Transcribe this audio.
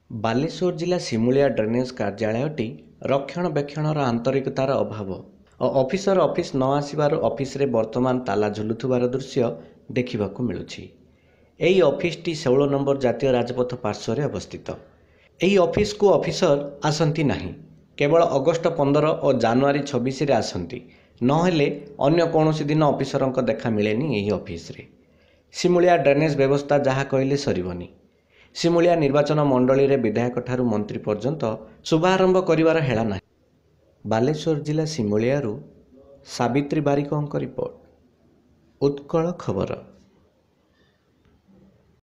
ବାଲେଶ୍ୱର ଜିଲ୍ଲା ସିମୁଳିଆ ଡ୍ରେନେଜ କାର୍ଯ୍ୟାଳୟଟି ରକ୍ଷଣାବେକ୍ଷଣର ଆନ୍ତରିକତାର ଅଭାବ ଓ ଅଫିସର ଅଫିସ ନ ଆସିବାରୁ ଅଫିସରେ ବର୍ତ୍ତମାନ ତାଲା ଝୁଲୁଥିବାର ଦୃଶ୍ୟ ଦେଖିବାକୁ ମିଳୁଛି। ଏହି ଅଫିସଟି 16 ନମ୍ବର ଜାତୀୟ ରାଜପଥ ପାର୍ଶ୍ୱରେ ଅବସ୍ଥିତ। ଏହି ଅଫିସକୁ ଅଫିସର ଆସନ୍ତି ନାହିଁ, କେବଳ ଅଗଷ୍ଟ 15 ଓ ଜାନୁଆରୀ 26ରେ ଆସନ୍ତି, ନହେଲେ ଅନ୍ୟ କୌଣସି ଦିନ ଅଫିସରଙ୍କ ଦେଖା ମିଳେନି ଏହି ଅଫିସରେ। ସିମୁଳିଆ ଡ୍ରେନେଜ ବ୍ୟବସ୍ଥା ଯାହା କହିଲେ ସରିବନି। ସିମୁଳିଆ ନିର୍ବାଚନ ମଣ୍ଡଳୀରେ ବିଧାୟକ ଠାରୁ ମନ୍ତ୍ରୀ ପର୍ଯ୍ୟନ୍ତ ଶୁଭାରମ୍ଭ କରିବାର ହେଳା ନାହିଁ। ବାଲେଶ୍ୱର ଜିଲ୍ଲା ସିମୁଳିଆରୁ ସାବିତ୍ରୀ ବାରିକଙ୍କ ରିପୋର୍ଟ, ଉତ୍କଳ ଖବର।